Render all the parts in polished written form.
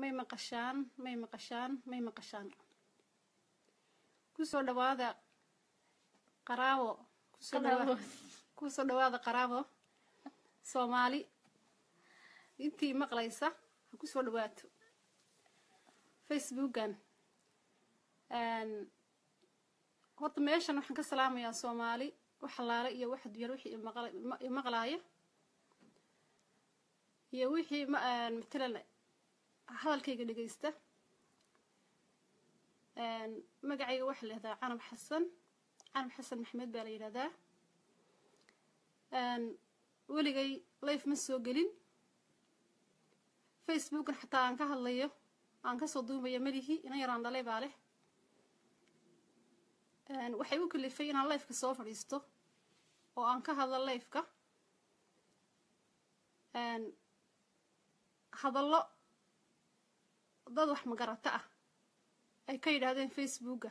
may maqashaan kusoo dhawaada qaraabo Soomaali intii maqlaysa ha kusoo dhawaato Facebookan horta meeshan waxaan ka salaamayaa Soomaali wax laala iyo wax yar wixii maqlaaya iyo wixii matalan hadalkayga dhageysta magacayga waxa la yiraahdaa Canab Xasan Maxamed baa la yiraahdaa weligay live ma soo gelin Facebook xataa aan ka hadlayo aan ka soo duubayo malihi ina yaraan dhalay baa leh waxay u kalifay inaan live ka soo fadhiisto oo aan ka hadlo live ka hadallo dad wax magarata ah ay ka yiraahdeen Facebook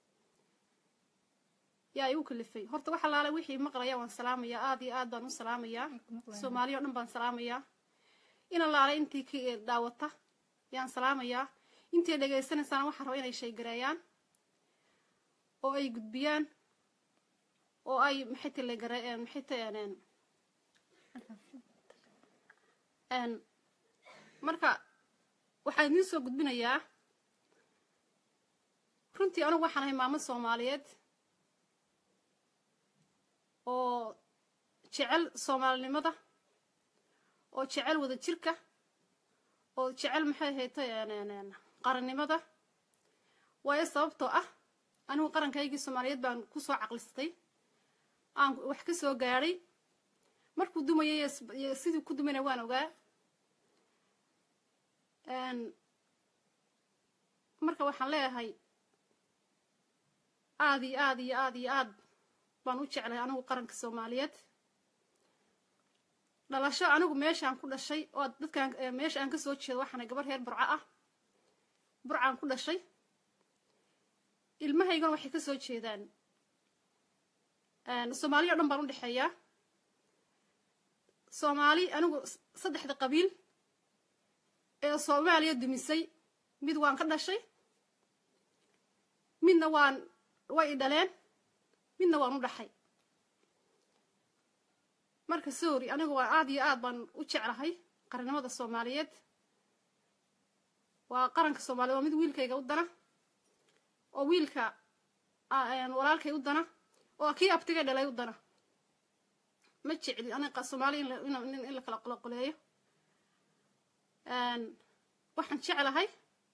yaa igu kalifay horta waxa laala wixii maqlaya waan salaamaya aad iyo aad baan u salaamaya Soomaaliya oo dhan baan salaamaya ina laala intii ka daawata yaan salaamaya intii dhageysanaysan waxa rabo inay shay gareeyaan oo ay gudbiyaan oo ay maxay la gareeyaan maxay taaneen marka waxaan idin soo gudbinayaa runtii anigu waxaan ahay maamo Soomaaliyeed oo jecel Soomaalinimada oo jecel wada jirka oo jecel maxay haytay qarannimada way sababtoo ah anigu qarankayga Soomaaliyeed baan ku soo caqlistay aan wax ka soo gaaray markuu dumayay sidii ku dumayna waan ogaa marka waxaan leeyahay aad baan u jeclay anigu qaranka Soomaaliyeed dhalasho anigu meeshaan ku dhashay oo dadkan meesha aan ka soo jeedo waxaan gabar reer Burcaan ku dhashay ilmahaygana waxay ka soo jeedaan Soomaaliya dhan baan u dhaxeeyaa Soomaali anigu saddexda qabiil ee Soomaaliya dumisay mid waan ka dhashay midna way dhaleen midna waan u dhaxay marka sorry anigu waa aad iyo aad baan u jeclahay qarannimada Soomaaliyeed waa qaranka Soomaaliya waa mid wiilkayga u dana oo wiilka walaalkay u dana oo kii abtiga dhalay u dana ma jecli aniga Soomaaliya in la kala qoloqoleeyo waxaan jeclahay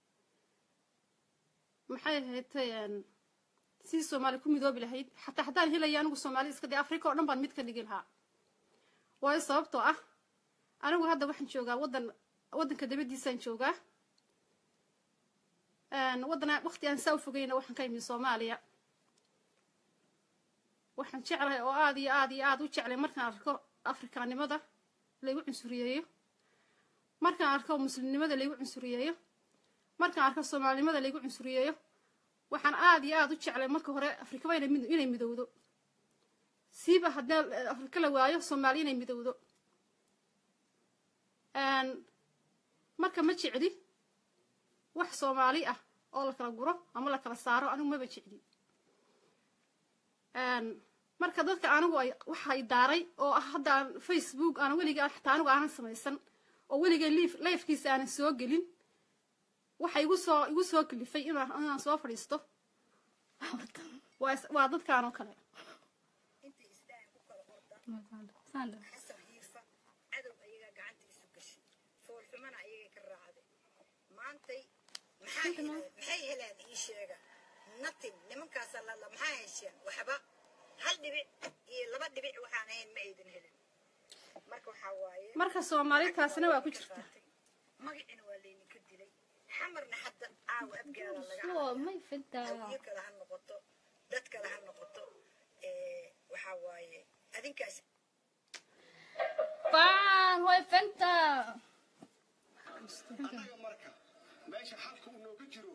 maxay haytay si Soomaali ku midoobi lahayd xataa hadaan helaya anigu Soomaali iska day Afrika oo dhan baan mid ka dhigi lahaa way sababtoo ah anigu hadda waxaan joogaa wadanka dabadiisaan joogaa wadana waqti aan soo fogeyna waxaan ka imid Soomaaliya waxaan jeclahay oo aad iyo aad u jeclay markaan arko Afrikaanimada lagu cunsuriyeeyo markaan arko muslimnimada lagu cunsuriyeeyo markaan arko Soomaalinimada lagu cunsuriyeeyo waxaan aad iyo aad u jeclay marka hore Afrika inay midowdo siiba haddii Afrika la waayo Soomaaliya inay midowdo marka ma jecli wax Soomaali ah oo la kala guro ama la kala saaro anigu ma jecli marka dadka anigu waxa ay daaray oo hadda Facebook aan weliga xataa anigu aan samaysan oo weliga live-kiisa aan soo gelin waxa igu soo kalifay inaan soo fadhiisto waa dadkaan oo kale maxay helaan ii sheega natin nimankaas la maxay hesheen waxba hal dhibic iyo laba dhibic waxaan ahayn ma aydan helin marka waxa waaye marka Soomaali taasna waa ku jirta magacina waa leeyin ka dilay xamarna hadda aaw abgaala laga ma fidda kala han noqoto dad kala han noqoto waxa waaye adinkaas baan way fidda meesha xalku uu nooga jiro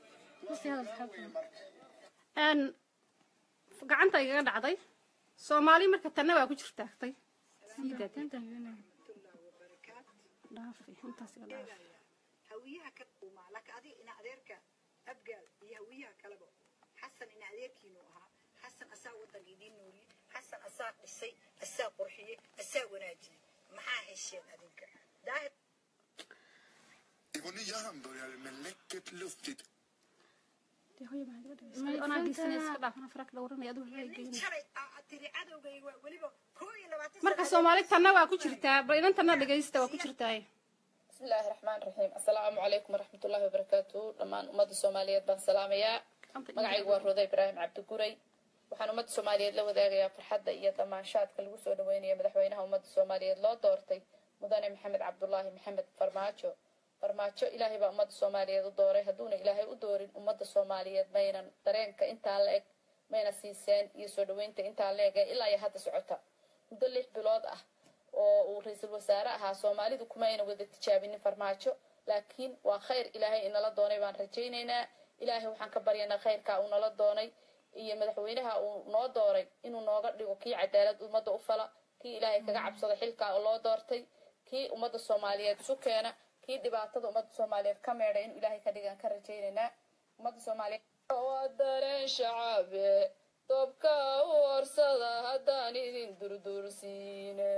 gacanta iga dhacday Soomaali marka tanna waa ku jirtaagtay sidaad dhaafi intaas iga dhaaf hawiyaha ka quumaa laakiin adiga ina adeerka abgaal iyo hawiyaha kaleba xasan ina adeerkiinu ahaa xasan asaa waddanka idiin nooliyey xasan asaa dhisay asaa qurxiyey asaa wanaajiyey maxaa hesheen adinka daahir Det var nya hamburgare med läckert luftigt. Det har ju med. Ana business ka dhaafna farak dowran ay adu waxay geeyeen. shalay tiri cadowgay waa waliba 22 Marka Soomaali tanna waa ku jirtaa, badan tanna dhageysta waa ku jirtaa. بسم الله الرحمن الرحيم السلام عليكم ورحمة الله وبركاته لما أمد الصومالية بن سلامية مقعي ورودي إبراهيم عبد القري وحن أمد الصومالية لو ذاقيا فرحة إيا تماشات كالوسو نوينية مدحوينها أمد الصومالية لا دورتي مداني محمد عبد الله محمد فرماجو إلهي با أمد الصومالية دوري هدون إلهي ودورين أمد الصومالية بينا درينك إنتا لأك بينا سيسان يسو نوينتا إنتا لأك إلا يهد سعوتا مدلح بلاد oo ra'iisul wasaare aha Soomaalidu kuma ayna wada tijaabin Farmaajo laakiin waa khayr Ilaahay in la doonay baan rajaynaynaa Ilaahay waxaan ka baryaynaa khayrka uu nala doonay iyo madaxweynaha uu noo dooray inuu nooga dhigo kii cadaalad umada u fala kii Ilaahay kaga cabsado xilka oo loo doortay kii umada Soomaaliyeed isu keena kii dhibaatada umada Soomaaliyeed ka meedhay in Ilaahay ka dhigan ka rajaynaynaa umada Soomaaliyeed oo dareen shacaabe tobka warsada haddaan idin durdursiine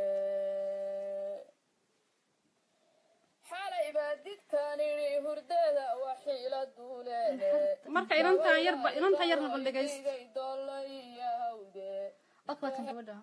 xalay baa digtaani hurdada waxiila duuleene marka inanta yarna bal dhageysta أقوى كبدا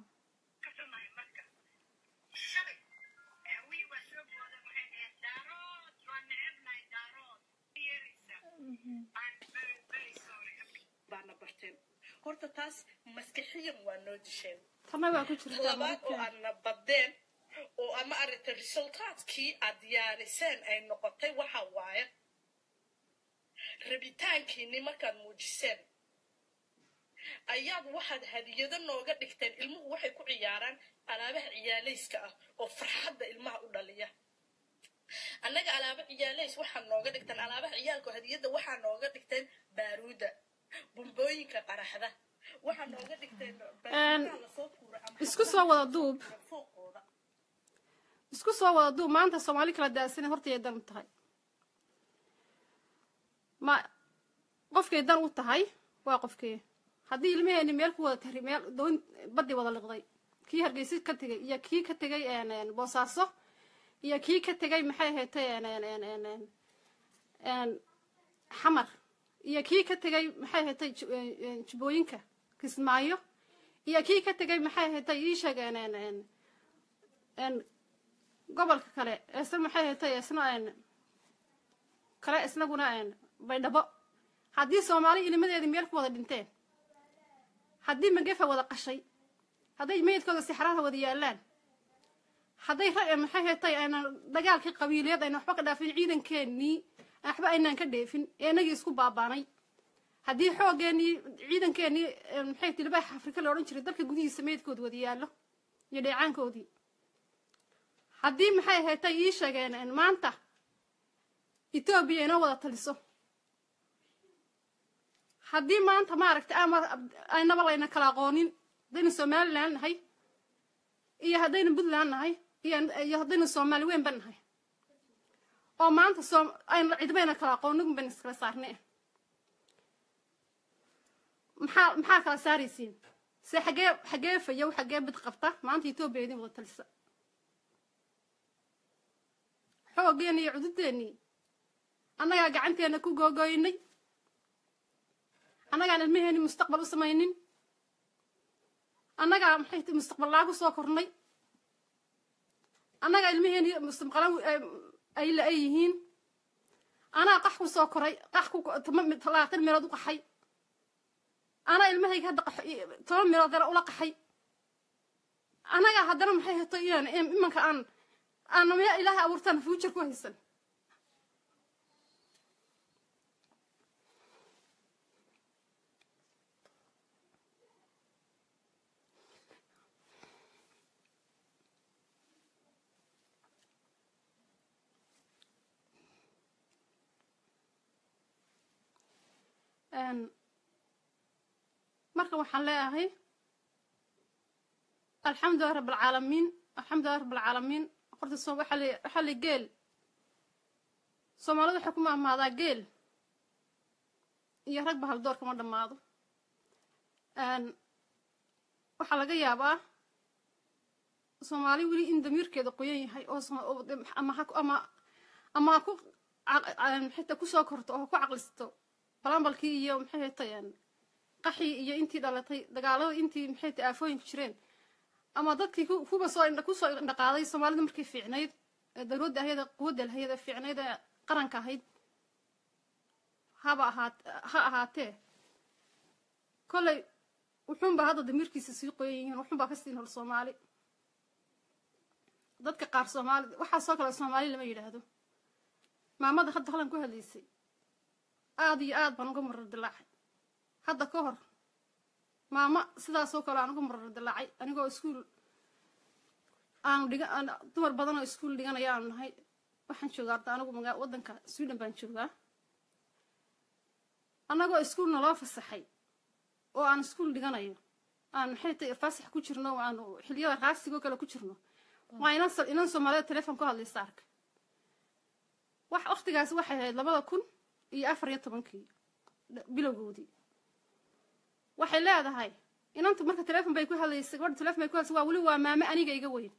baana barteen horta taas maskaxiyan waa noo disheen tanna waa ku jirtaa labaad oo aadna badeen oo ama arrinta resultaadkii aad diyaariseen ay noqotay waxa waaye rabitaankiinni markaad muujiseen ayaad waxaad hadiyado nooga dhigteen ilmuhu waxay ku ciyaaraan alaabaha ciyaalayska ah oo farxadda ilmaha u dhaliya annaga alaaba ciyaalays waxaa nooga dhigteen alaabaha ciyaalka hadiyada waxaa nooga dhigteen baaruuda bumbooyinka qaraxda waxaa nooga dhigteen isku soo wada duub maanta Soomaali kala daasana horta ay dan u tahay ma qofkay dan u tahay waa qofkee haddii ilmaheeni meel ku wada tari meel doon baddi wada liqday kii Hargeysa ka tagay iyo kii ka tagay Boosaaso iyo kii ka tagay maxay ahaatay xamar iyo kii ka tagay maxay ahaatay jubooyinka Kismaayo iyo kii ka tagay maxay ahaatay ii sheegeen gobolka kale isna maxay ahaatay isnaguna baydhabo haddii Soomaali ilmadeeda meel ku wada dhinteen haddii magafa wada qashay hadday meydkooda sixraha wada yaalaan hadday maxay ahaatay dagaalkii qabiiliyad ayna waxba ka dhaafin ciidankeennii waxba aynaan ka dheefin eenagii isku baabaanay haddii xoogeennii ciidankeennii maxay tilbaax Afrika la odhan jiray dalka gudihiisa meydkooda wada yaallo iyo dheecaankoodii haddii maxay ahaatay ii sheegeen maanta Ethiopia inoo wada taliso haddii maanta maaragtay aynaba layna kala aqoonin haddaynu Somaliland nahay iyo haddaynu Puntland nahay iyo haddaynu Soomaali weyn ban nahay oo maanta aynu cidbayna kala aqoonin ban iskala saarnay maxaa kala saaraysiin se xagee fayow xagee bid qabta maanta Ethiopia idin wada talisa xoogeena iyo cududeennii annagaa gacanteena ku googoynay annagaan ilmaheeni mustaqbal u samaynin annagaa maxay tahay mustaqbal laagu soo kornay annagaa ilmaheeni mustaqbalan ay la yihiin anaa qax ku soo koray qax ku 30 meelood u qaxay anaa ilmahayga hadda 10 meelood ula qaxay annagaa haddana maxay tahay imanka aan meel ilaahay abuurtaan future ku haysan marka waxaan leeyahay alxamdulillahi rabbil caalamiin horta soo waxa la geel soomaalida waxay ku maamaadaa geel iyo rag bahal door kama dhamaado waxa laga yaabaa Soomaali wali in damiirkeeda qoyan yahay oo ama ku xita ku soo korto oo ku aqlisto balanbalkii iyo maxay tahay qaxi iyo intii dhalatay dagaalada intii maxay tahay afooyin jireen ama dadkii kuba soo indhaqaaday Soomaalida markii fiicnayd dawladda hay'adda quwadda hay'adda fiicnayd qaranka ahayd ha ahaatee kolay wuxuun ba hadda damiirkiisa sii qoyan yihiin wuxuun ba ka siin hol Soomaali dadka qaar Soomaali waxa soo kala Soomaali lama yiraahdo maamada hadda halan ku hadlaysay aad iyo aad baan uga marar dilaacay hadda ka hor maama sidaas oo kale aan uga marar dilaacay anigoo iskuul aan dumar badan oo iskuul dhiganaya aan nahay waxaan joogaa anigu wadanka Sweden baan joogaa anagoo iskuul naloo fasaxay oo aan iskuul dhiganayo aan maxay tahay fasax ku jirno aan xiliyada raasiga kale ku jirno waa inaan Soomaaliya telefoon ku hadlaysta arka wax waqtigaas waxay ahayd 2014 bilowgoodii waxay leedahay inantu marka telefoon bay ku hadlaysay gabadha telefoon bay ku hadlaysay waa wali waa maama aniga iga weyn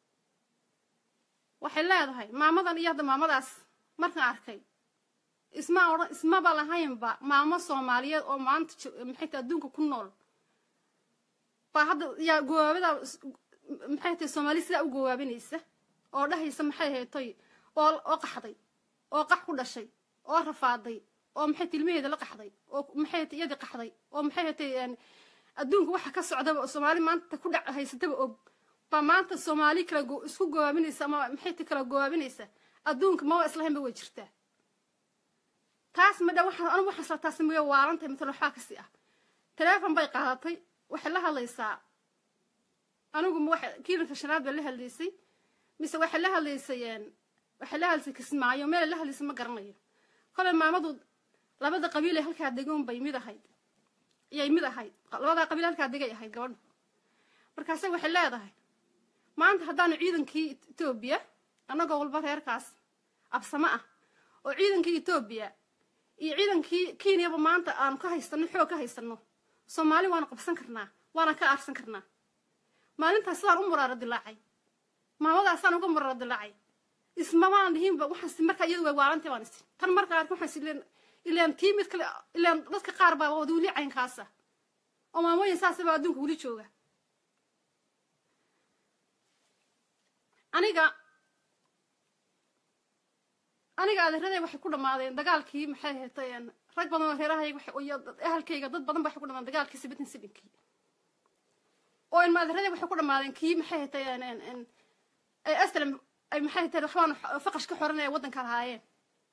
waxay leedahay maamadan iyo hadda maamadaas markaan arkay isma ba lahaynba maamo Soomaaliyeed oo maanta maxay tahay adduunka ku nool ba hadda yaa goobada maxay tahay Soomaali sida u goobinaysa oo dhahaysa maxay heetay oo qaxday oo qax ku dhashay oo rafaaday oo maxay tilmeeyada la qaxday oo maxay tahay iyada qaxday oo maxay tahay adduunka waxa ka socda Soomaali maanta ku haysataba og ba maanta Soomaali kala isku goobinaysa ama maxay tahay kala goobinaysa adduunka ma islahayn ba way jirtaa taas ma dhawaxan waxa taas ma waarantay mid waxa ka si ah telefoon bay qaadatay waxa la hadlaysaa anigu waxa kiilanka shanaad baa la hadlaysay mise waxa la hadlaysay kismaayo meel la hadlaysay ma garanayo kale maamadu labada qabiil ee halka deegaan bay mid ahayd labada qabiil halka deegay ahayd gabadhu markaas waxay leedahay maanta hadaan ciidankii Itoobiya anagoo walba reerkaas absama ah oo ciidankii Itoobiya iyo ciidankii Kenya maanta aan ka haysano xoog ka haysano Soomaali waan qabsan karnaa waana ka aarsan karnaa maalintaas aan u murar dilaacay maamadaas aan uga murar dilaacay ismaan dihinba waxaan markaa iyadu way waarantay waan isii tan markaa waxaan ilaan tiimid kale ilaan dadka qaar baa wada wali caynkaasa oo maamooyin saasaba adduunka wali jooga aniga adeeraday waxay ku dhamaadeen dagaalkii maxay heetayeen rag badan oo reerahay ahalkayga dad badan waxay ku dhamaadeen dagaalkii 77kii oo in adeeraday waxay ku dhamaadeen kii maxay heetayeen aslam ay maxay heetay waxaan faqash ka xoranay wadanka lahaayeen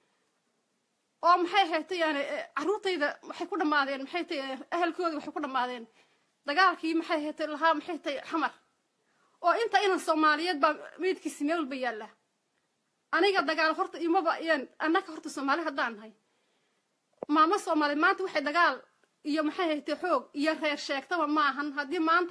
oo maxay heetayeen caruurtayda waxay ku dhamaadeen maxay heetay ahalkooda waxay ku dhamaadeen dagaalkii maxay heetay lahaa maxay heetay xamar oo inta inaan Soomaaliyeed ba meedkiisa meel walba yaala aniga dagaal horta imaba anaka horta Soomaali hadaan nahay maama Soomaali maanta waxay dagaal iyo maxay heetay xoog iyo reer sheegtaba ma ahan hadii maanta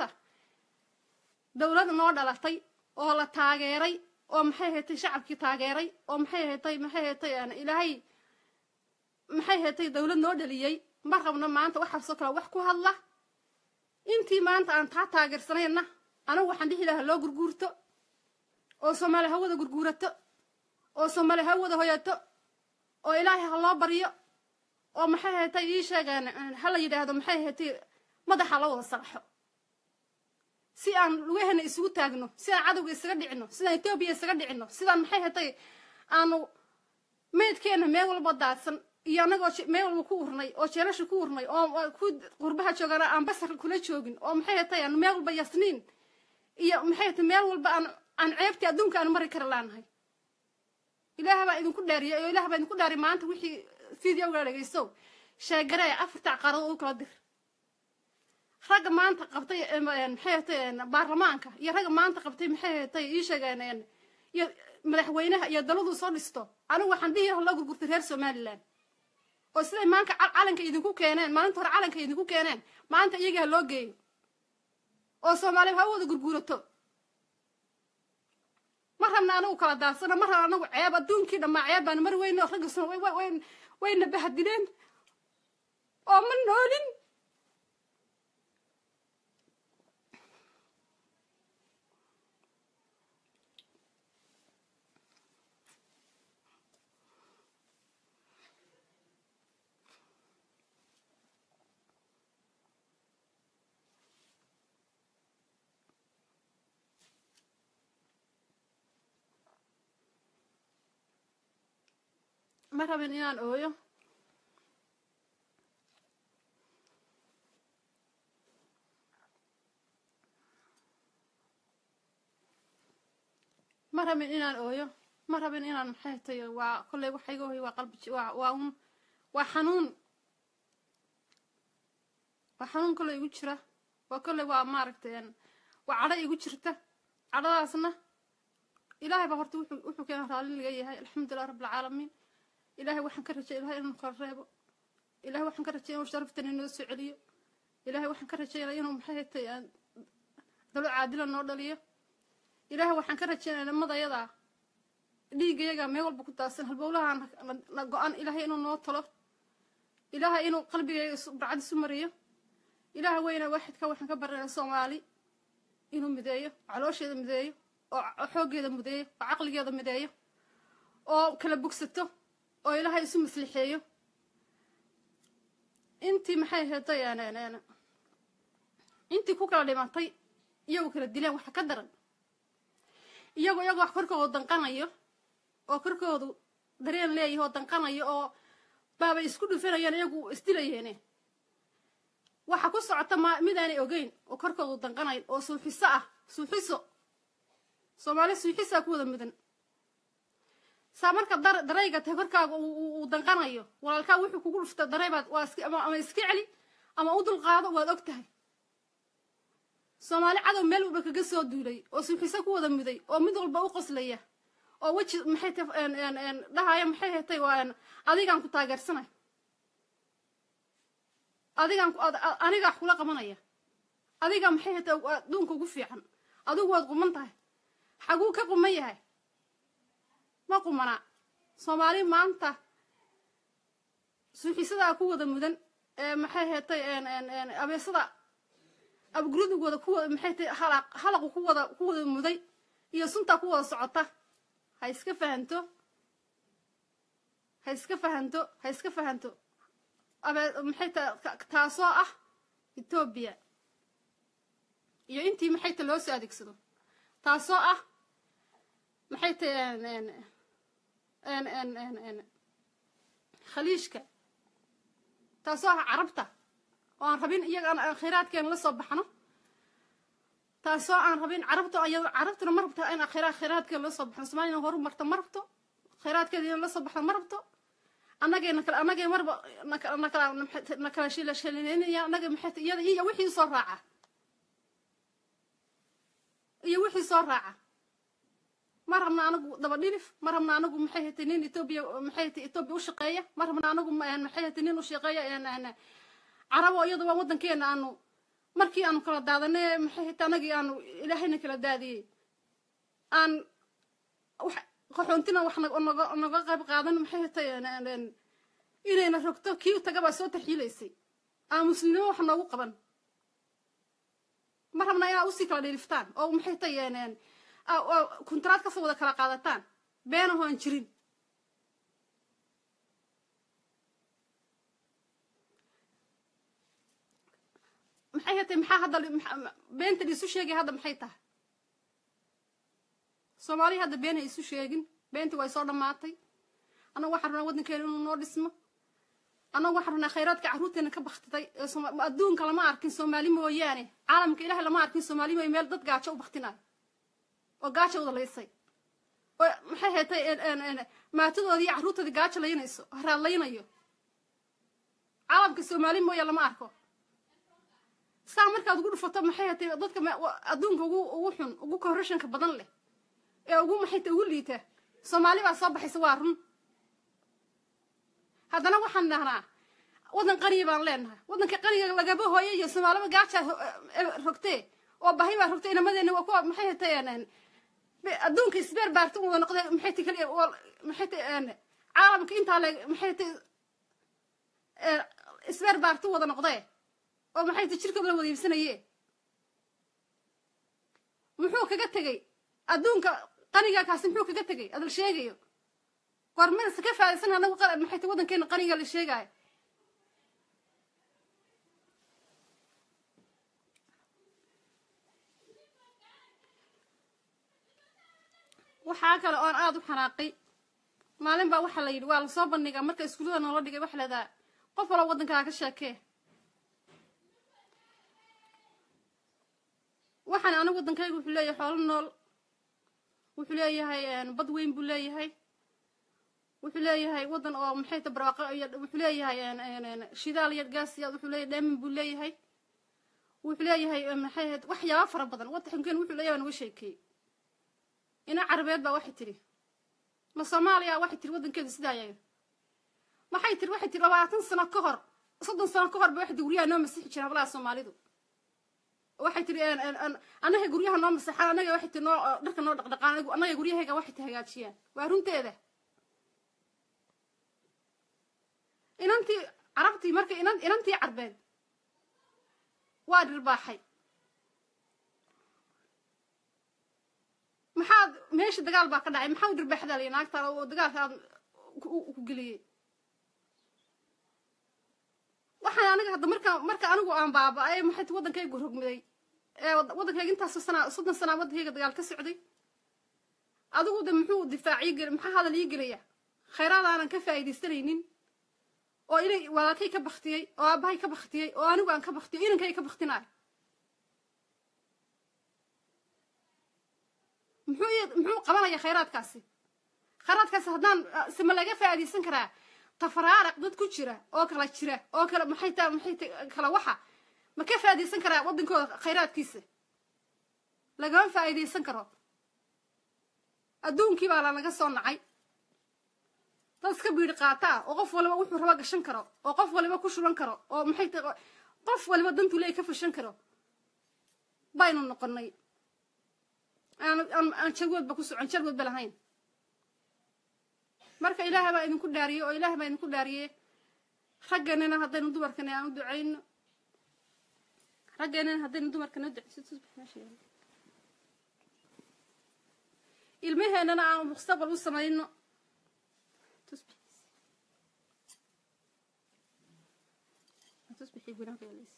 dawlad noo dhalatay oo la taageeray oo maxay heetay shacabkii taageeray oo maxay heetay ilaahay maxay heetay dawlad noo dhaliyay ma rabno maanta waxa soo kala wax ku hadla intii maanta aan taageersanayna anigu waxaan dhihi lahaa loo gurguurto oo Soomaali hawada gurguurato oo Soomaali hawada hoyato oo ilaahay ha loo bariyo oo maxay heetay ii sheegan hal yiraahdo maxay heetay madaxa la wada sarxo si aan lugaheena isugu taagno si aan cadawga isaga dhicino sida Itoobiya isaga dhicino sida maxay heetay aanu meedkeena meel walba daadsan iyo anagoo meel walba ku urnay oo jeelasha ku urnay oo ku qurbaha joogana aan basar kula joogin oo maxay heetay aan meel walba yasniin iyo maxay heetay meel walba aan ceebti adduunka aan mari kara laanahay ilaahay baa idinku dhaariyay oo ilaahay baa idinku dhaari maanta wixii video ga dhageyso sheegaray afarta qarad oo kala dir rag maanta qabtay maxay heetay baarlamaanka iyo rag maanta qabtay maxay heetay ii sheeganeen iyo madaxweynaha iyo daladu soo dhisto anigu waxaan dhihi la gurgurtay reer Somaliland oo sida maanta calanka idinku keeneen maalinta hore calanka idinku keeneen maanta iyaga loo geeyo oo Soomaaliya ha wada gurgurato ما رمنا أنا وكلا داسنا مرة أنا وعيب أدون كده ما عيب أنا مرة وين رقصنا وين بهدلين أو من نولين مرة من إنان أويو مرة من إنان أويو مرة من إنان حياتي وكل وحيجو هو قلبي وحنون كله يجرى وكل وماركتين وعلى يجرته على راسنا إلهي بهرت وحو كان رالي اللي جاي الحمد لله رب العالمين إلهي وحن كرجة إلهي إنه قربه إلهي وحن كرجة إنه شرفتني إنه السعودية إلهي وحن كرجة إنه محيط دولة عادلة النوردلية إلهي وحن كرجة إنه مضى يضع ليجا ما يقول بكتاسن هالبولها نقان إلهي إنه نوطله إلهي إنه قلبي بعد سمرية إلهي وين واحد كوحن كبر الصومالي إنه مداية علوش هذا مداية وحوق هذا مداية وعقل هذا مداية أو كلا بوكسته أو إلهي اسم مسلحيه أنتي محي هطي أنا أنتي كوكا اللي معطي يو كلا الدلان وح كدرن يو كركو دنقانيو أو كركو درين ليه هو دنقانيو أو بابا يسكدوا فينا يو استيليهني waxa ku socota midaanay ogeyn oo korkooda danqanay oo suuxiso Soomaali suuxisa ku wada midan saamarka darayga tabarkaaga uu danqanayo walaalka wuxuu kugu dhufta daraybaad waa ama iska celi ama u dul qaado waad ogtahay Soomaali cadow meel walba kaga soo duulay oo suuxisa ku wada miday oo mid walba u qoslaya oo waji maxay dhahaaya maxay heetay waan adigaan ku taageersanay aniga xula qabanaya adiga maxay hada doonka ugu fiican adigu waad quman tahay xaguu ka quman yahay ma qumana Soomaali maanta suuxisada ku wada mudan maxay heetay abeesada abgrudugooda ku wada maxay tahay halaq ku wada muday iyo sunta ku wada socota ha iska fahanto maxay taasoo ah Ethiopia iyo intii maxay loo soo adeegsado taasoo ah maxay khaliishka taasoo ah carabta oo aan rabin iyaga aan khayraadkeen la soo baxno taasoo aan rabin carabtuna marabta in khayraadkeen la soo baxno Soomaaliya horu marta marabto khayraadkeeda la soo baxno marabto anagay marba nakala shiilashalinaya anagay maxay iyo wixii soo raaca marabna anagu daba dhilif marabna anagu maxay nin Ethiopia u shaqeeya marabna anagu maxay nin u shaqeeya carabo iyadu waa wadankeena aanu markii aanu kala daadanay maxay anagii aanu ilaahayna kala daadiyay aan qaxoontina wax naga qayb qaadan maxay inayna rogto kii tagaba soo tarxiilaysay muslimnimo wax noogu qaban marabna inaa u sii kala dhiliftaan oo maxay tayeen kontraad ka soo wada kala qaadataan been oo aan jirin maxay hadda beenta isu sheegay hadda maxay tahay Soomaali hadda been isu sheegin beenta way soo dhamaatay anagu waxaan rabnaa wadankeena inuu noo dhismo anagu waxaan rabnaa khayraadka carruurteena ka baxtay adduunka lama arkin Soomaali mooyaane caalamka Ilaahay lama arkin Soomaali meel dad gaajo u baxtinaay oo gaajo wada leysay oo maxay heetay maatadoodii carruurtoodii gaajo leynayso raadlaynayo caalamka Soomaali mooyaane lama arko saa markaad ugu dhufato maxay heetay dadka adduunka ugu xun ugu corruptionka badan leh ee ugu maxay ugu liita Soomaali baa soo baxaysa waa run haddana waxaan dhahnaa wadan qani baan leenahay wadanka qaniga lagaba hooyo iyo Soomaaliba gaaja rogtay oo baahi baa rogtay inamadeena waa ku maxay taayeen adduunka isbeer baarta wada noqday maxay tahay kaliya maxay tahay caalamka intaa le maxay tahay isbeer baarta wada noqday oo maxay tahay jirkooda la wada iibsanaye muxuu kaga tegay adduunka qaniga kaasi muxuu kaga tegay adal sheegayo qormada ka faaisan anagu maxay tahay wadankeena qaniga la sheegayo waxaa kale oon aad u xanaaqay maalin baa waxaa la yidhi waa lasoo bandhigaa marka iskuullada noola dhigay waxa leedaha qof walba waddankaa ka sheekee waxaan anigu waddankayga wuxuu leeyahay xoolo nool wuxuu leeyahay bad weyn buu leeyahay wuxuu leeyahay waddan oo maxay ta barwaaqo iyo wuxuu leeyahay shidaal iyo gaas iyo wuxuu leeyahay dheeman buu leeyahay wuxuu leeyahay maxay waxyaabo fara badan waddankeen wuxuu leeyahay naga sheekeeyey ina carabeed baa waxay tiri ma Soomaaliya waxay tiri wadankeedu sidaa yahay maxay tiri 20 sano ka hor 30 sano ka hor ba wax guryaha noo masixi jireen walaa Soomaalidu waxay tiri anaga guryaha noo masixaan anaga waxay tiri noo dharka noo dhaqdhaqaan anaga guryaheega waxay hagaajiyaan waa runteeda inantii carabtii marka inantii carbeed waa dhirbaaxay maxaad meesha dagaal baa ka dhacay maxaa u dirbaxdaa leeyahay naagta oo dagaalka ku galiyay waxaan aniga hadda marka anigu aan baaba'ay maxay wadankaygu rogmaday wadankayga intaas sana 30 sana wadankayga dagaal ka socday adigu de muxuu difaaciye gal maxaa hadal ii galaya khayraadaan ka faa'iideysanaynin oo ilay walaalkay ka baxtiyay oo aabahay ka baxtiyay oo anigu aan ka baxtiyay inankay ka baxtinaay muxuu qabanaya khayraadkaasi haddaan sima laga faa'iideysan karaa tafaraaraq dad ku jira oo kala maxay kala waxa ma ka faa'iideysan karaa wadankooda khayraadkiisa lagama faa'iideysan karo adduunkii baa laga soo nacay dad iska biir qaata oo qof walba wuxuu raba gashan karo oo qof walba ku shuban karo oo maxay qof walba dantu leey ka fashan karo baynu noqonay aan jagwoodba ku socon jagwoodba lahayn marka ilaahay baa idinku dhaariyay oo ilaahay baa idinku dhaariyay ragganina haddaynu dumarkana aan u ducayno ragganina haddaynu dumarkana u ducayno ilmaheenana aan mustaqbal u samayno تصبحي بنات وليس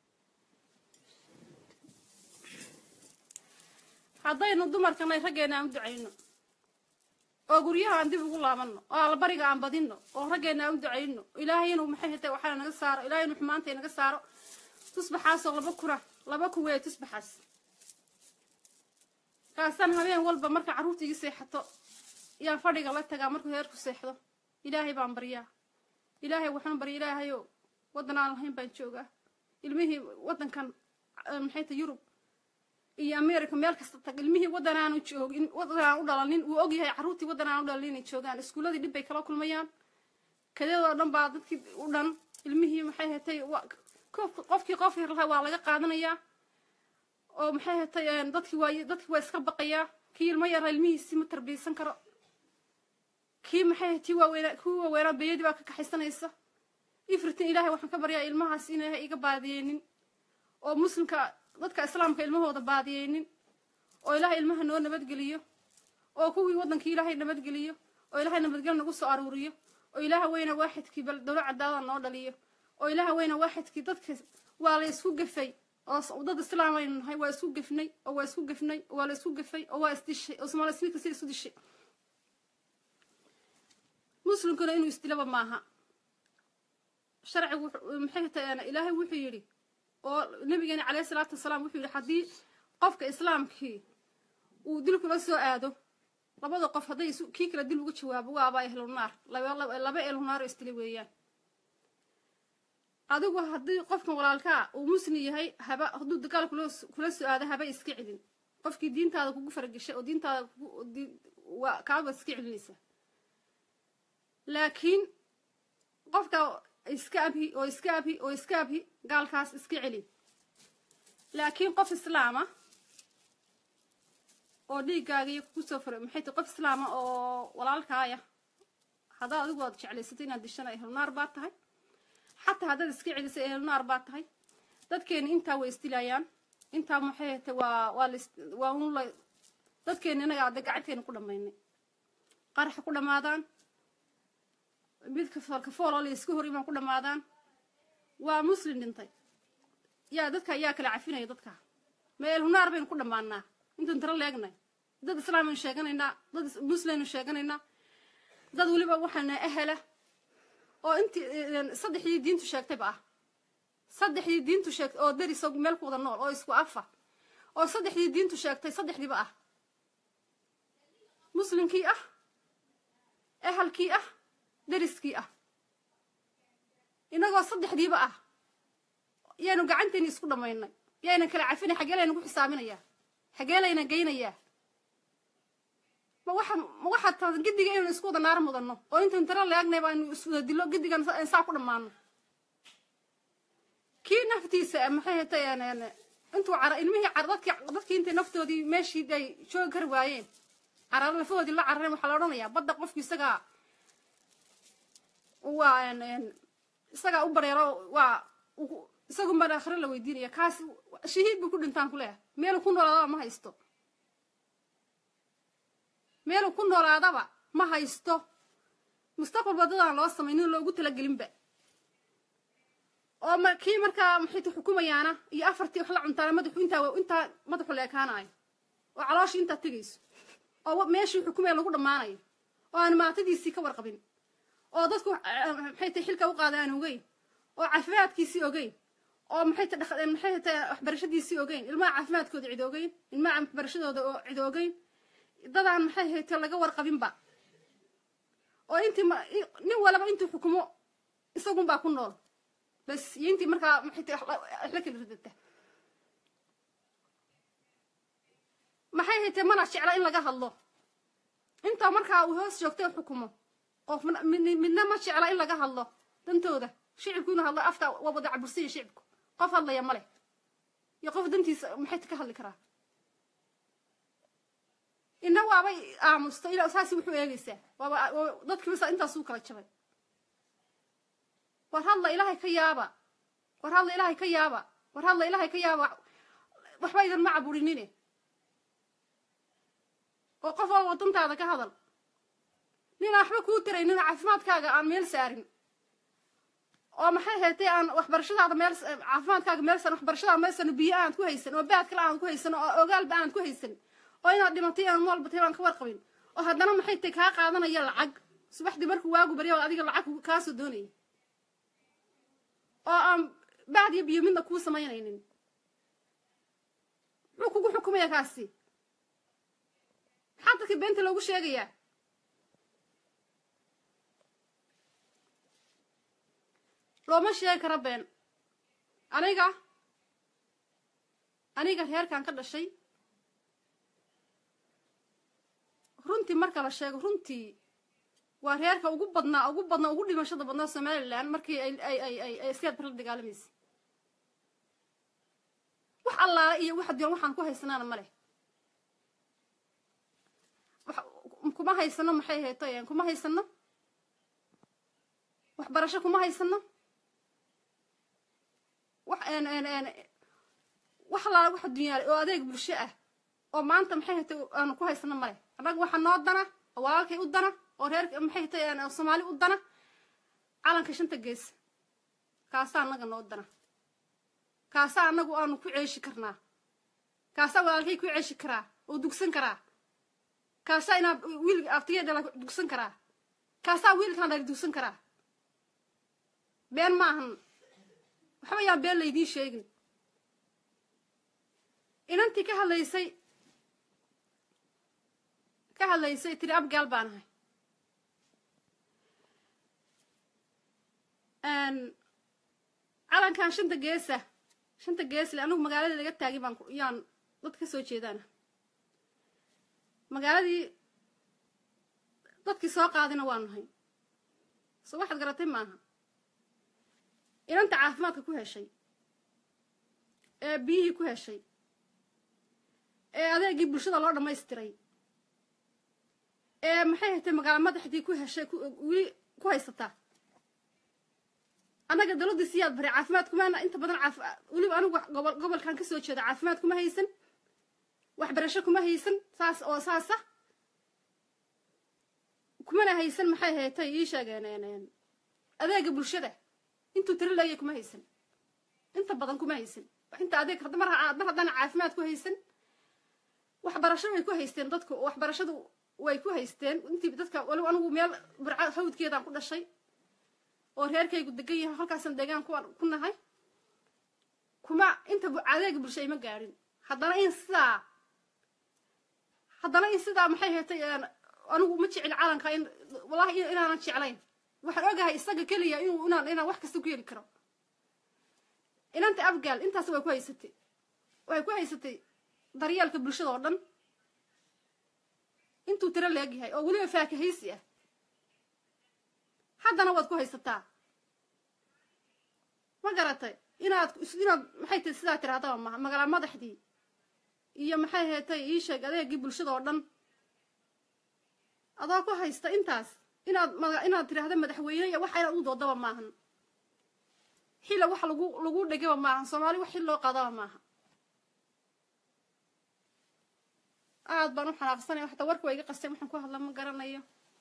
haddaynu dumarkana raggeena aan ducayno oo guryaha aan dib ugu laabano oo albariga aan badino oo raggeena aan ducayno ilaahay inuu maxay hatay waxa naga saaro ilaahay inuu xumaanta naga saaro tusbaxaas oo laba ku weey tusbaxaas kaasan habeen walba marka caruurtiga seexato yaa fadhiga la tagaa markuu heerku seexdo ilaahay baan bariyaa ilaahay waxaan bariyaa ilaahayo wadan aan lahayn baan joogaa ilmihii wadankan maxay tahay Yurub iyo America meel kasta tag ilmihii wadan aan joogin wadan aan u dhalanin uu og yahay caruurtii wadan aan u dhalin joogaan iskuuladii dib bay kala kulmayaan kadeedo dhan baa dadkii u dhan ilmihii maxay hatay qofkii qof yar lahaa waa laga qaadanayaa oo maxay hatay dadkii waa iska baqayaa kii ilmo yar ilmihiisii ma tarbiyaysan karo kii maxay hatay waa weera beeyadii baa ka kaxaysanaysa ifritin ilaahay waxaan ka baryaa ilmahaas inay iga baadiyeenin oo muslimka dadka islaamka ilmahooda baadiyeenin oo ilaahay ilmaha noo nabadgeliyo oo kuwii wadankii ilaahay nabadgeliyo oo ilaahay nabadgel nagu soo aruuriyo oo ilaaha weyna waaxidkii bal dawlad cadaada noo dhaliyo oo ilaaha weyna waaxidkii dadka waa la isku gafay oo dad islaam ay nahay waa isku gafnay oo waa isku gafnay oo waa la isku gafay oo waa isdishay oo Soomaaliya si isu dishay muslimkuna inuu isdilaba maaha sharcigu maxay tahay ilaahay wuxuu yiri oo nabigeena kaleey salaatu wasalaam wuxuu yiri hadii qofka islaamkii uu dil kula soo aado labada qof haday kii kala dil uga jawaabo waa baa ehlu naar laba ehlu naar istili weeyaan adigu hadii qofka walaalka uu muslim yahay haba haduu dagaal kula soo aado haba iska cilin qofkii diintaada kugu faragashay oo diintaada waa kaaba iska cilinaysa laakiin qofka iska abi gaalkaas iska celi laakiin qof islaama oo dhiigaaga iyo ku soo furay maxay tahay qof islaama oo walaalkaaya hadaa adigu waad jeclaysatay inaad dishana ehel naar baa tahay xataa haddaad iska celisay ehel naar baa tahay dadkeena intaa way isdilayaan intaa maxay tahay waa un la dadkeena inaga aad gacanteena ku dhamaynay qarax ku dhamaadaan midka falka foolo la isku hor iman ku dhamaadaan waa muslim dhintay yaa dadka yaa kala cafinaya dadka ma ehel naar baynu ku dhamaanaa intaan tara leegnay dad islaam sheeganayna dad muslim sheeganayna dad waliba waxaana ahla oo intii saddexdii diintu sheegtay baa saddexdii diintu sheegtay oo dariso meel ku wada nool oo isku afa oo saddexdii diintu sheegtay saddexdii baa muslimkii ahalkii dariskii inagoo saddexdii baa yaanu gacanteena isku dhamaynay yaana kala cafinay xagee laynagu xisaabinayaa xagee layna geynayaa ma waxa taad gidiga inuu isku wada naar mudano oo intaan tara leegnay baa inuu isku dilo gidigan saa ku dhamaano kii naftiisa maxay haytaan intuu cara ilmihii dadkii intay naftoodii meeshii ay joog kar waayeen carar lafoodii la carareen waxa la oranayaa badda qofkii isaga u bareero waa isagu ma akhri la weydiinaya kaas shahiid buu ku dhintaan ku leeyahay meel ku noolaadaba ma haysto meel ku noolaadaba ma haysto mustaqbal badadaan loo samaynin loogu talagelinba oo kii markaa maxay xukumayaana iyo afartii wax la cuntaana madaxu intaa madaxu leekaanayo oo calooshii intaa tegayso oo meeshii xukumaya lagu dhamaanayo oo aan maatadiisii ka warqabin oo dadku maxay tahay xilka u qaadaan ogeyn oo caafimaadkiisii ogeyn oo maxay tahay waxbarashadiisii ogeyn ilmaha caafimaadkooda cid ogeyn ilmaha waxbarashadooda oo cid ogeyn dadaan maxay tahay laga warqabinba oo intii nin walba intuu xukumo isagun baa ku nool bas intii markaa maxay tahay la kala ridata maxay tahay mana jecla in laga hadlo inta markaa uu hoos joogtay xukumo qof midna ma jecla in laga hadlo dantooda shicibkuna hadlo afta wada cabursiin shicibku qof hadlaya male iyo qof dantiisa maxay ka hadli karaa inna waabay aamusto ila saasi wuxuu eegaysaa waaba dadkii bas intaas uu kala jabay war hadla ilaahay ka yaaba war hadla ilaahay ka yaaba war hadla ilaahay ka yaaba waxba idan ma caburinine oo qof oo wadantaada ka hadal nina waxba kuu taraynin caafimaadkaaga aan meel saarin oo maxay haytay aan waxbarashadaada meel caafimaadkaaga meel saarin waxbarashadaada meel saarin biyo aan ku haysan oo baad kale aan ku haysan oo ogaal baan ku haysan oo inaad dhimatay aan nool batay aan ka warqabin oo haddana maxay tahay ka qaadanaya lacag subaxdii markuu waagu bariyo adiga lacag ka soo doonay oo aan baad iyo biyo midna ku sameeynaynin wuxuu kugu xukumaya kaasi حتى كي بنت لو شيغيا لو ما شيغ كربين انيغا هير كان كدشay runtii marka la sheego runtii waa reerka ugu badnaa ugu dhimashada badnaa Somaliland markii ay siyaad bar dagaalamaysi wax Allah iyo wax diin waxaan ku haysanaana male kuma haysano maxay haytayeen kuma haysano wax barasho kuma haysano wax la wax dunyada oo adeeg bulsho ah oo maanta maxay haytay aan ku haysano male anaga waxa noo dana walaalkay u dana oo reerka maxay haytay Soomaali u dana calanka shanta gees kaasa anaga noo dana kaasa anagu aanu ku ceeshi karnaa kaasa walaalkay ku ceeshi karaa oo dugsan karaa kaasa ina wiil aftigeeda la dugsan karaa kaasa wiilkan la dugsan karaa been maahan waxba yaa been leedii sheegin inantii ka hadlaysay tiri abgaal baanahay calankan shanta gees le anigu magaalada laga taagay baan yaan dad ka soo jeedaan magaaladii dadkii soo qaadina waa nahay soo waxaad garatay maaha inanta caafimaadka ku heshay ee biyihii ku heshay adeegii bulshada loo dhamaystiray maxay haytay magaalo madaxdii ku heshay weli ku haysataa annaga dawladda siyaad bari caafimaad kumaana inta badan weliba anigu gobolkan kasoo jeeda caafimaad kuma haysan waxbarasho kuma haysan saas oo saasa kumana haysan maxay haytay ii sheegeen adeega bulshada intuu tiro leeyahay kuma haysan inta badan kuma haysan inta adeeg mar haddana caafimaad ku haysan waxbarasho way ku haysteen dadku waxbarashadu way ku haysteen intii dadka waliba anigu meel burca hawdkeedaan ku dhashay oo reerkaygu degan yahay halkaasan deegaan ku nahay kuma inta adeeg bulshay ma gaarin haddana in sidaa maxay haytay anigu ma jecel calanka in wallahi inaanan jeclayn waxaan ogahay isaga keliya inaan wax kasta ku heli karo inanta abgaal intaas way ku haysatay daryeelka bulshada oo dhan intuu tiro leegyahay oo weliba faakahaysi ah haddana waad ku haysataa ma garatay inaad maxay tahay sidaa tirahdaba maaha magaala madaxdii iyo maxay haytay ii sheeg adeegii bulshada oo dhan adoo ku haysta intaas inaad tirahda madaxweyne iyo wax inaad u doodaba maahan xila wax lagu dhegaba maahan soomaali wax xil loo qaadaba maaha aad baan u xanaaqsanaya xataa warka waa iga qastay waxaan ku hadla ma garanayo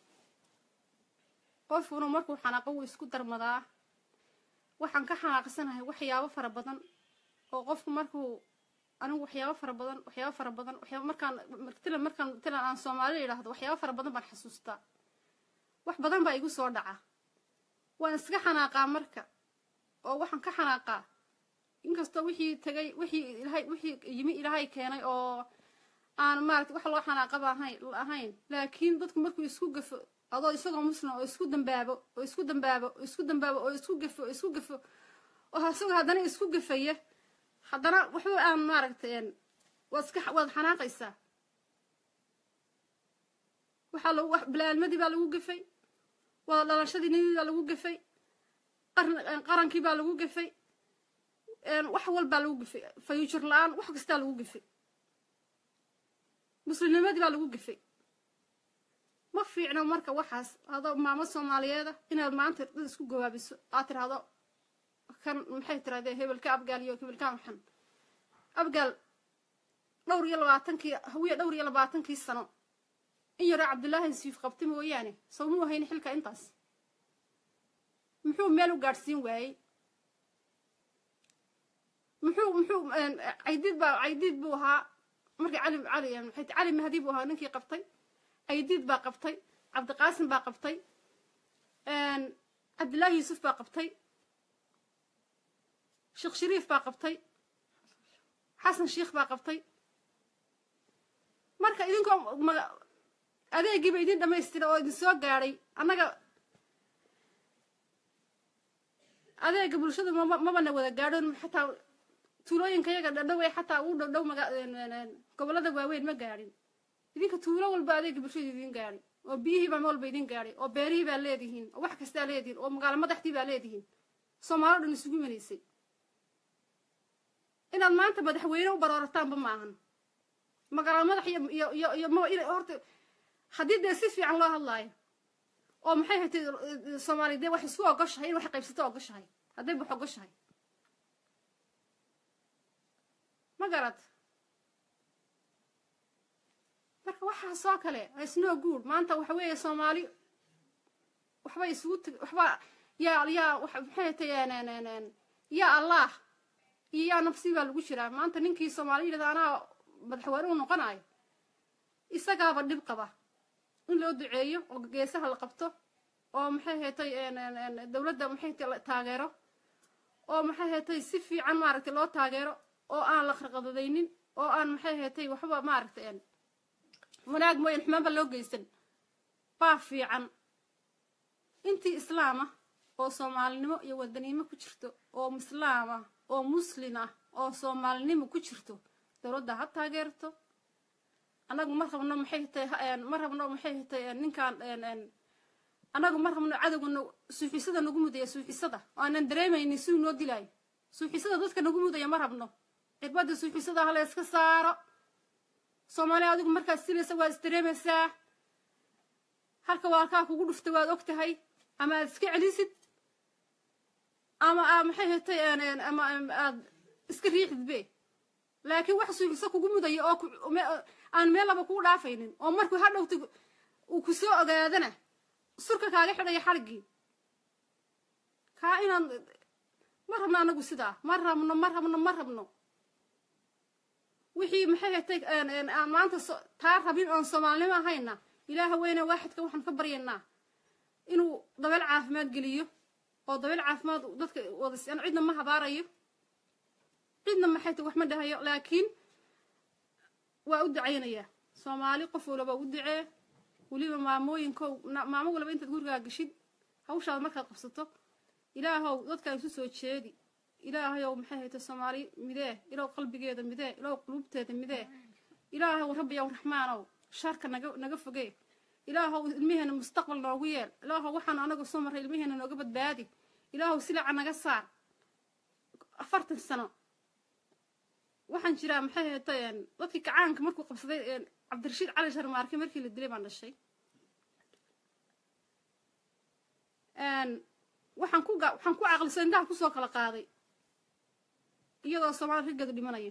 qofkuna markuu xanaaqo wuu isku darmadaa waxaan ka xanaaqsanahay waxyaabo fara badan oo qofku markuu anigu waxyaabo fara badan markaan aan Soomaali yiraahdo waxyaabo fara badan baan xasuustaa wax badan baa igu soo dhaca waan iska xanaaqaa marka oo waxaan ka xanaaqaa inkastoo wixii tagay wixii yimi ilaahay keenay oo aan maartay wax loo xanaaqaba ahayn laakiin dadku markuu isku gafo adoo isagoo muslim oo isku dambaabo oo gafo oo asagoo haddana isku gafaya haddana waxba aan maaragtay waad xanaaqaysaa waxaa bilaalmadii baa lagu gafay wada dhalashadii nidii baa lagu gafay qarankii baa lagu gafay wax walbaa lagu gafay fayuujir la-aan wax kastaa lagu gafay muslimnimadii baa lagu gafay ma fiicno marka waxaas adoo maamo Soomaaliyeed inaad maanta dad isku gawaabiso aad tiraahdo kan maxay tirahdee hebelka abgaal iyo hebelka waxan abgaal dhowr iyo 20 sano in yara Cabdullaahi Siif qabtay mooyaane sawmu hayna xilka intaas muxuu meel u gaarsiin waayay muxuu عيديد buu ahaa markii cali mahdi buu ahaa ninkii qabtay عيديد baa qabtay cabdiqaasim baa qabtay Cabdullaahi Yuusuf baa qabtay Sheekh Shariif baa qabtay Xasan Sheekh baa qabtay marka idinkoo adeegii ba idin dhamaystiray oo idin soo gaaray annaga adeega bulshada mabana wada gaadhoon xataa tuulooyinka yaga dhadhaway xataa u dhow gobolada waaweyn ma gaadhin idinka tuulo walba adeega bulshada idin gaadhay oo biyihii baa walba idin gaadhay oo beerihii baa leedihiin oo wax kasta leedihiin oo magaalo madaxdii baa leedihiin Soomaaliya dhan isugu maleysay inaad maanta madaxweyne u baroorataan maahan magaalo madax iyo ma ila horta hadii de si fiican loo hadlaayo oo maxay haytay Soomaaliyeed wax isku ogashahay in wax qaybsato ogashahay haday wax ogashahay ma garad marka waxa soo kale isnoo guud maanta waxa weeye Soomaali waxba isugu waxba yaa wax maxay haytay ya Allah iyo nafsi baa lagu jiraa maanta ninkii Soomaaliyeed ana madaxweyne u noqonayo isagaaba dib qaba in loo duceeyo oo geesaha la qabto oo maxay haytay dawladda maxay taageero oo maxay haytay si fiican maaragtay loo taageero oo aan la qarqadadaynin oo aan maxay haytay waxba maaragtay wanaag mooyeen xumaanba loo geysan baa fiican intii islaama oo Soomaalinimo iyo wadanimo ku jirto oo islaama oo muslim ah oo Soomaalinimo ku jirto dawladda ha taageerto anagu ma rabno maxay tahay ninkan anagu ma rabno cadawgana suuxisada nagu mudaya suuxisada aanan dareemaynin si noo dilay suuxisada dadka nagu mudaya ma rabno cirbada suuxisada hala iska saaro Soomaaliya adigu markaad sibaysa waa isdareemaysaa halka waalkaa kugu dhuftay waad og tahay ama aad iska celisid ama aad maxay hetay ama aad iska riixid be laakiin wax suugisa kugu mudayo oo aan meel laba kugu dhaafaynin oo markuu hadhowtay uu ku soo ogaadana surka kaaga xidhaya xarigii kaa inaan ma rabno anagu sidaa ma rabno wixii maxay hetay aan maanta taa rabin oon Soomaalnimo ahayna ilaaha weyne waaxidka waxaan ka baryaynaa inuu dabeel caafimaad geliyo oo dabeel caafimaad dadka wada si cidna ma habaarayo cidna maxay tahay wax ma dhahayo laakiin waa u ducaynaya Soomaali qof walba u ducee waliba maamooyinka maamo walba inta guriga gashid hawshaad markaad qabsato ilaahow dadka isu soo jeedi ilaahayow maxay hayto Soomaali midee ilaaw qalbigeeda midee ilaaw qulubteeda midee ilaahow rabbi yow raxmaanow sharka naga fogee ilaahow ilmiheena mustaqbal noogu yeel ilaahow waxaan anagu soo maray ilmiheena nooga badbaadi ilaahow silaaca naga saar 40 sano waxaan jiraa maxay hayto dadkii kacaanka markuu qabsaday Cabdirashiid Cali Sharmaarke markii la dilay baan dhashay waxaan ku aqlisan inta ku soo kala qaaday iyadoo Soomaali rigad dhimanaya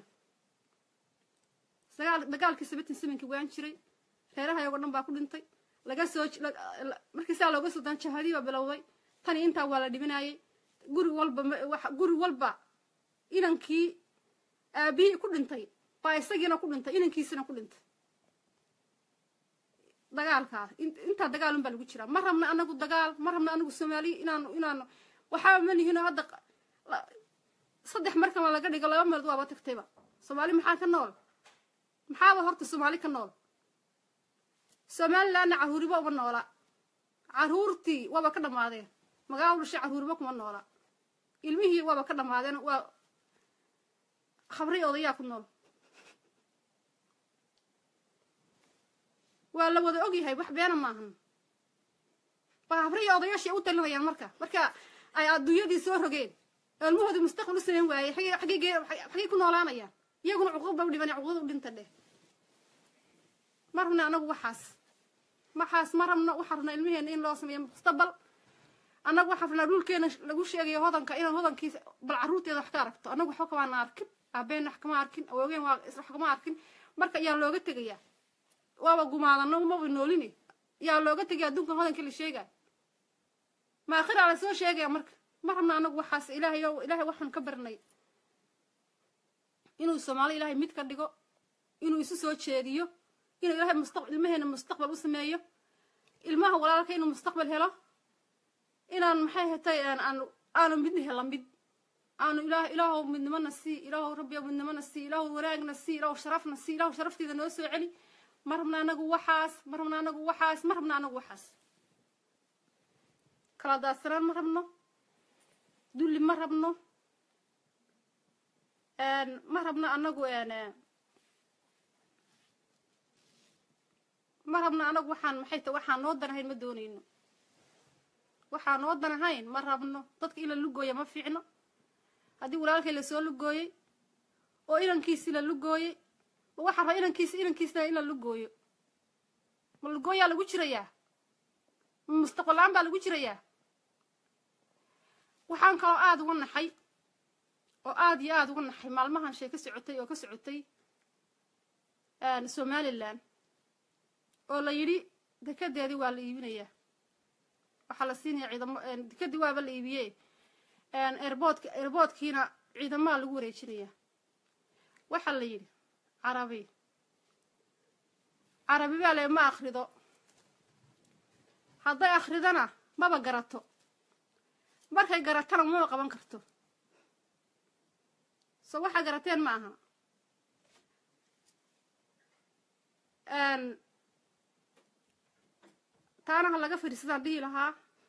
dagaalkii 77 waan jiray reeraha iyaga dhan baa ku dhintay laga soo markii saa looga soo dan jahadiiba bilowday tan inta waa la dhimanayay guri walba inankii aabi ku dhintay baa isagiina ku dhintay inankiisina ku dhintay dagaalka inta dagaalun baa lagu jiraa ma rabna anagu dagaal ma rabna anagu Soomaali inaan waxa ma nihiin hadda saddex markan laga dhigo laba meel waa tagtayba Soomaali maxaa ka nool maxaa horta Soomaali ka nool Somaliland caruuriba uma noola caruurtii waba ka dhamaadeen magaalo caruuriba kuma noola ilmihii waba ka dhamaadeen waa khabri odayaa ku nool waa la wada ogyahay wax been ma ahan khabri odayaashii u talinayaan marka ay adduunyadii soo rogeen ilmahoodu mustaqbal u sameyn waayay xaqii ku noolaanayaan iyaguna cuquub baa u dhibanay cuquud u dhinta dheh marna anagu waxaas marna waxarna ilmiheena in loo sameeyo mustaqbal anagu waxarna dhulkeena lagu sheegayo hodanka inaan hodankiisa bal caruurteeda wax ka aragto anagu waxa ka waan arkin abeen wax kama arkin awoogeen waa wax kama arkin marka ayaa looga tagayaa waaba gumaadano ma noolini yaa looga tagayaa adduunka hodanka la sheegay ma akhir ala soo sheegay marna anagu waxaas ilaahay waxaan ka barnay inuu Soomaali ilaahay mid ka dhigo inuu isu soo jeediyo inuu ilaahay ilmaheena mustaqbal u sameeyo ilmaha walaalka inuu mustaqbal helo inaan maxay hetay aanu mid helo mid aanu ilaahow midnimana si ilaahow rabbi midnimana si ilaahow waraagna si ilaahow sharafna si ilaahow sharafteeda noo soo celi marna anagu waxaas kala daasran ma rabno dulli ma rabno anagu waxaan maxay tahay waxaan noo danahayn ma doonayno waxaan noo danahayn ma rabno dadka ila lugooyo ma fiicno hadii walaalkay la soo lugooyay oo inankiisi la lugooyay waxa raba inankiisna in la lugooyo ma lugooyaa lagu jirayaa mustaqbalaan baa lagu jirayaa waxaan kaloo aad uga naxay maalmahan shay ka socotay Somaliland oo la yiri dekedeedii waa la iibinayaa waxa la siinaya ciidamo dekedii waaba la iibiyay airportkiina ciidamada lagu wareejinaya waxa la yiri carabi baa le ma akhrido hadday akhridana maba garato markay garatana ma qaban karto soo waxa garateen ma aha taana laga fariisadaan dhihi lahaa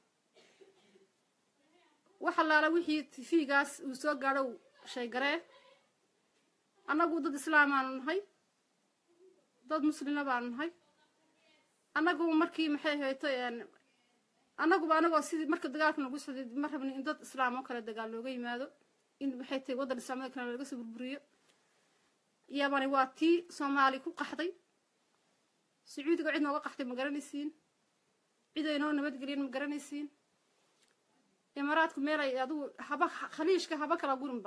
waxa laala wixii TV-gaas uu soo gaadho shay garee anagu dad islaamaan nahay dad muslimiin baan nahay anagu markii maxay haytay anagoo sidii marka dagaalka lagu soo ma rabni in dad islaam oo kala dagaal looga yimaado in maxay tahay wadan islaamada kale laga soo burburiyo yabani waa tii Soomaali ku qaxday Sacuudiga cid nooga qaxday ma garanaysiin cid ay noo nabadgelin ma garanaysiin Imaaraadku meel ay adu haba khaliishka haba kala gurinba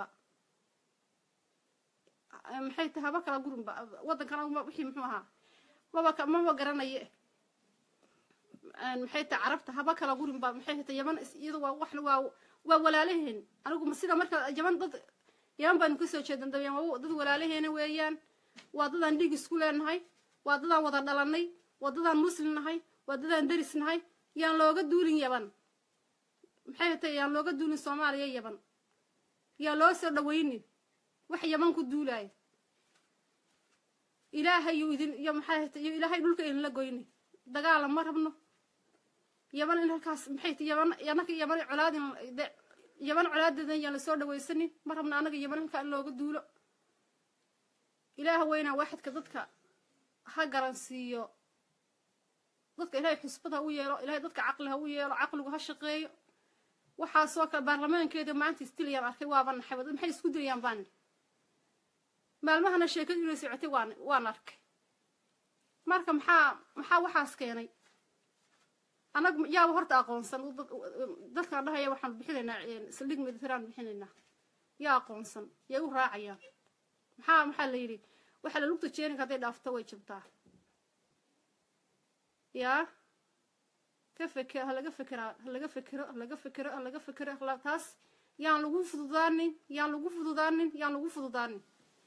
maxay tahay haba kala gurinba wadankan wixii muxuu ahaa ma garanaye maxay tahay carabta haba kala gurinba maxay tahay Yaman iyadu waa wax waa walaalaheen anigu sida marka Yaman dad Yaman baan ku soo jeedan dad walaalaheena weeyaan waa dadaan dhig isku leenahay waa dadaan wada dhalanay waa dadaan muslim nahay waa dadaan daris nahay yaan looga duulin Yaman maxay tahay yaan looga duulin Soomaaliya Yaman yaa loo soo dhaweynin wax Yaman ku duulay ilaahay iyo maxay tahay ilaahay dhulka in la goyni dagaal ma rabno Yaman in halkaas maxay tahay Yaman colaadin Yaman colaadeedan yaa la soo dhaweysanin ma rabno anaga Yaman halka in looga duulo ilaahay weyna waxadka dadka ha garansiiyo dadka ilaahay xusbada u yeelo ilaahay dadka aqliga u yeelo aqligu ha shaqeeyo waxa soo ka baarlamaankeeda maanta istiliyaan arkay waaba naxay maxay isku diriyaan baan maalmahana sheekadu inay socotay waan arkay marka maxaa waxaas keenay anagu yaa horta aqoonsan dadka dhahaya waxaan bixinaynaa saldhig Mediterranean bixinaynaa yaa aqoonsan yaa u raacayaan maxaa la yiri waxa la lugta jeenin haday dhaafto way jabtaa yaa ka fikira taas yaan lagu fududaanin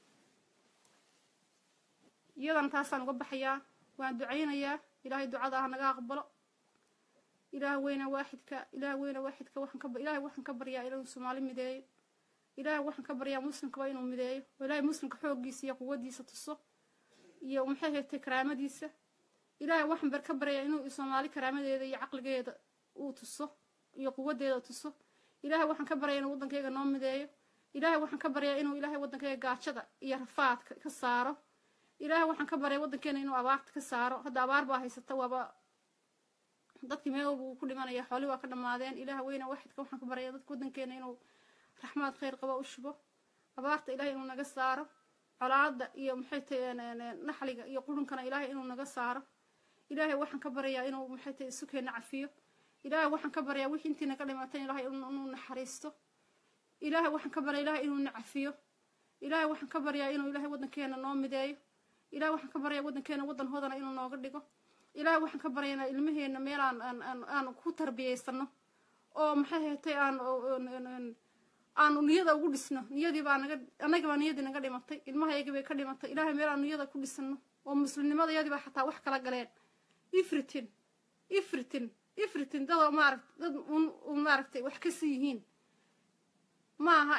iyadan taasaan uga baxayaa waan ducaynayaa ilaahay ducada ah naga aqbalo ilaahay weyna waaxidka waxaan ka baryaa inuu Soomaali mideeyo ilaahay waxaan ka baryaa muslimka inuu mideeyo ilaahay muslimka xooggiisa iyo quwadiisa tuso iyo maxay heetay karaamadiisa ilaahay waxaan ka baryaa inuu Soomaali karaamadeeda iyo aqligeeda uu tuso iyo quwadeeda tuso ilaahay waxaan ka baryaa inuu wadankayga noo mideeyo ilaahay waxaan ka baryaa inuu ilaahay wadankayga gaajada iyo rafaadka ka saaro ilaahay waxaan ka baryaa wadankeena inuu abaarta ka saaro hadda abaar baa haysata waaba dadkii meel uu ku dhimanaya xooli waa ka dhamaadeen ilaahay weyna waxidka waxaan ka baryaa dadka wadankeena inuu raxmaad khayr qaba u shubo abaarta ilaahay inuu naga saaro colaada iyo maxay tahay naxliga iyo qurunkana ilaahay inuu naga saaro ilaahay waxaan ka baryaa inuu maxay tahay sukeena cafiyo ilaahay waxaan ka baryaa wixii intii naga dhimatay ilaahay inuu naxariisto ilaahay waxaan ka baryaa ilaahay inuu nacafiyo ilaahay waxaan ka baryaa inuu ilaahay wadankeena noo mideeyo ilaahay waxaan ka baryaa wadankeena wadan hoodana inuu nooga dhigo ilaahay waxaan ka baryaa ilmaheena meel aan ku tarbiyeysano oo maxay heetay aan niyada ugu dhisno niyadii baa anaga niyadii naga dhimatay ilmahayaga bay ka dhimatay ilaahay meel aan niyada ku dhisano oo muslimnimada yadii baa xataa wax kala galeen ifritin dad maaragtay wax ka sii yihiin maaha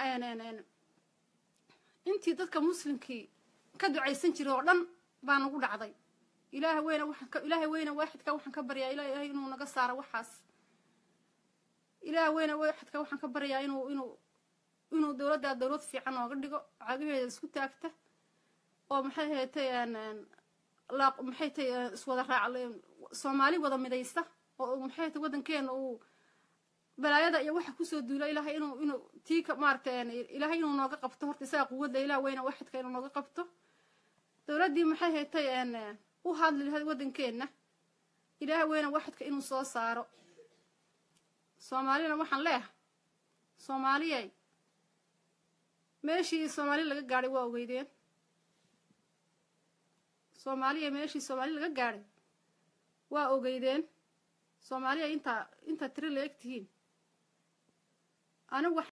intii dadka muslimkii ka ducaysan jiray oo dhan baa nagu dhacday ilaahay weyna waaxidka waxaan ka baryaa ilaahay inuu naga saaro waxaas ilaahay weyna waaxidka waxaan ka baryaa inuu dawladda dawlad fiican ooga dhigo cagaheeda isku taagta oo maxay heetay maxay tahay iswada raac Soomaali wada midaysta oo maxay tahay wadankeena uu balaayada iyo waxa ku soo duulay ilaahay inuu tiika maartay ilaahay inuu nooga qabto horta isaga quwada ilaahay weyna waaxidka inuu nooga qabto dawladdii maxay heetay u hadli lahayd wadankeena ilaahay weyna waaxidka inuu soo saaro Soomaalina waxaan leeyahay Soomaaliyay meeshii Soomaali laga gaaray waa ogeydeen Soomaaliya meeshii Soomaali laga gaaray waa ogeydeen Soomaaliya inta tiri leegtihiin anigu